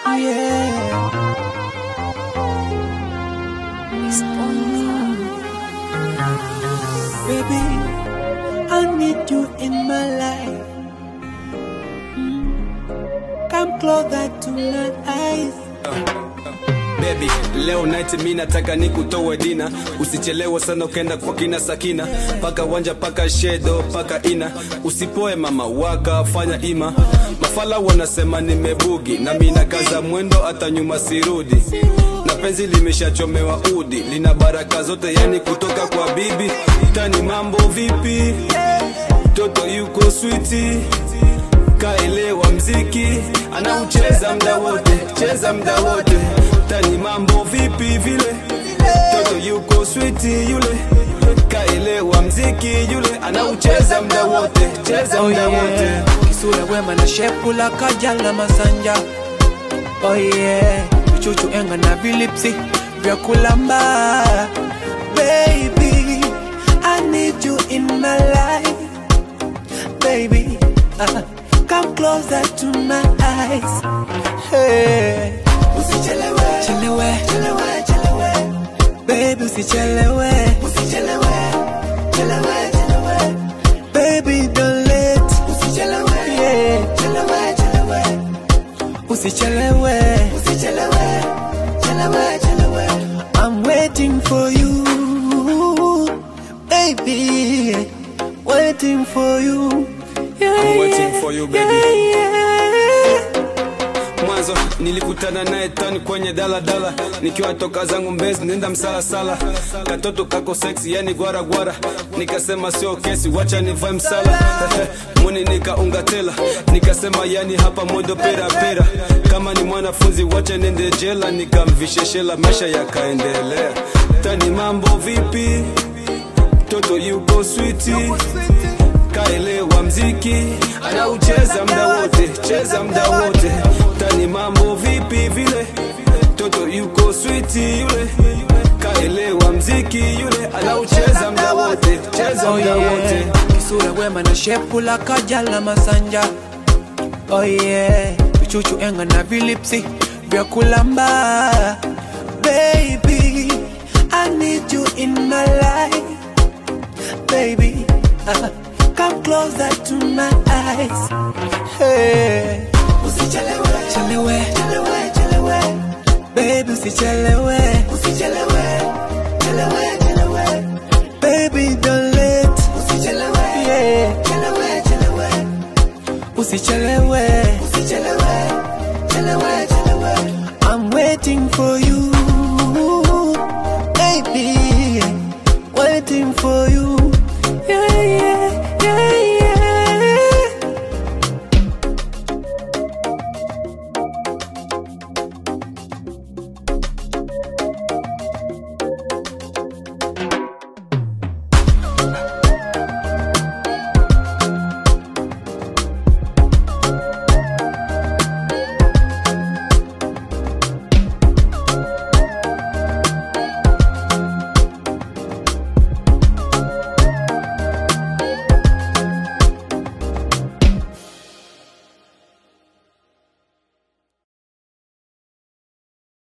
Yeah. Baby, I need you in my life. Come closer to my eyes. Baby, leo night mimi nataka nikutoe dina. Usichelewe sana ukenda kwa kina Sakina. Paka wanja paka shedo paka ina. Usipoe mama waka fanya ima. Mafala wanasema nimebugi na mimi nakaza mwendo hata nyuma sirudi. Na penzi limeshachomewa udi, lina baraka zote yani kutoka kwa bibi. Tani mambo vipi? Toto yuko sweetie. Kaelewa mziki, anaucheza mda wote, cheza mda wote. Tani mambo vipi vile? Toto yuko sweetie yule. Kaelewa mziki yule, anaucheza mda wote, cheza mda wote. Kisura wema na shepu la kajala masanja. Oh yeah, vichuchu enga na vilipsi vya kulamba. Baby, I need you in my life. Baby, come closer to my eyes. Hey, usichelewe, chelewe, chelewe, chelewe. Baby, usichelewe, usichelewe, chelewe, chelewe. Baby, don't let, usichelewe, yeah, chelewe, chelewe. Usichelewe, usichelewe, chelewe, chelewe. I'm waiting for you, baby. Waiting for you. I'm waiting for you, baby. Mwanzo nilikutana naye tani kwenye dala nikiwa toka zangu Mbezi nenda msala sala. Katoto kako sexy yani gwara gwara. Nikasema sio kesi wacha nivae msala. Muni nikaungatela. Nikasema yani hapa modo pera pera. Kama ni mwanafunzi wacha nende jela. Nikamvisheshela maisha yakaendelea. Tani mambo vipi? Toto yuko sweetie. Kaelewa mziki, anaucheza mda wote, cheza mda wote. Tani mambo vipi vile? Toto yuko sweetie yule. Kaelewa mziki yule, anaucheza mda wote, cheza mda wote. Kisura wema na shepu la kajala masanja. Oh yeah, vichuchu enga na vilipsi vya kulamba. Baby, I need you in my life. Baby, come closer to my eyes. Hey, usichelewe, chelewe, chelewe, chelewe. Baby, usichelewe, usichelewe, chelewe, chelewe. Baby, don't let, usichelewe, yeah, chelewe, chelewe. Usichelewe, usichelewe, chelewe, chelewe. I'm waiting for you.